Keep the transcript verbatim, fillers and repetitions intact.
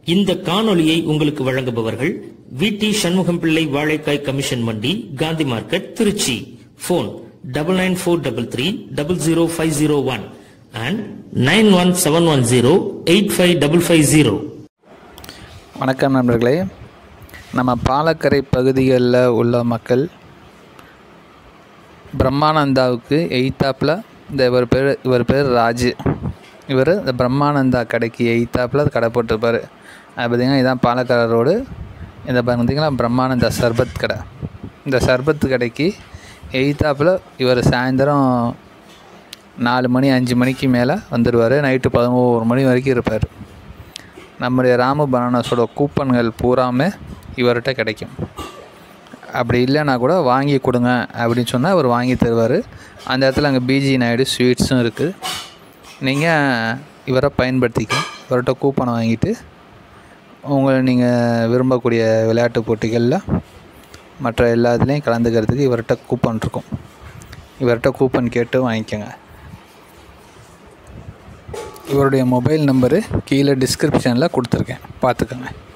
இந்த காணொளியை உங்களுக்கு வழங்குபவர்கள் வி டி சண்முகம் பிள்ளை வாழைக்காய் கமிஷன் மண்டி, Gandhi market, Trichy. Phone double nine four double three double zero five zero one and nine one seven one zero eight five double five zero. வணக்கம் நண்பர்களே. நம்ம பாலக்கரை பகுதிகளில் உள்ள மக்கள் பிரம்மானந்தாவுக்கு எய்த்தாப்பில் இந்த இவர் பேர் இவர் பேர் ராஜு. இவர் இந்த பிரம்மானந்தா கடைக்கு எய்த்தாப்பில் கடை போட்டிருப்பார். அது பார்த்திங்கன்னா இதுதான் பாலக்கார ரோடு. இந்த பார்த்திங்கன்னா பிரம்மானந்தா சர்பத் கடை. இந்த சர்பத் கடைக்கு எய்த்தாப்பில் இவர் சாயந்தரம் நாலு மணி அஞ்சு மணிக்கு மேலே வந்துடுவார். நைட்டு பதினோரு மணி வரைக்கும் இருப்பார். நம்முடைய ராமு பனானாஸோட கூப்பன்கள் பூராமே இவர்கிட்ட கிடைக்கும். அப்படி இல்லைன்னா கூட வாங்கி கொடுங்க அப்படின்னு சொன்னால் அவர் வாங்கி தருவார். அந்த இடத்துல அங்கே பிஜி நாயுடு ஸ்வீட்ஸும் இருக்குது. நீங்கள் இவரை பயன்படுத்திக்கலாம். இவர்கிட்ட கூப்பனை வாங்கிட்டு உங்களை நீங்கள் விரும்பக்கூடிய விளையாட்டு போட்டிகளில் மற்ற எல்லாத்துலேயும் கலந்துக்கிறதுக்கு இவர்கிட்ட கூப்பன் இருக்கும். இவர்கிட்ட கூப்பன் கேட்டு வாங்கிக்கோங்க. இவருடைய மொபைல் நம்பரு கீழே டிஸ்கிரிப்ஷனில் கொடுத்துருக்கேன், பார்த்துக்கோங்க.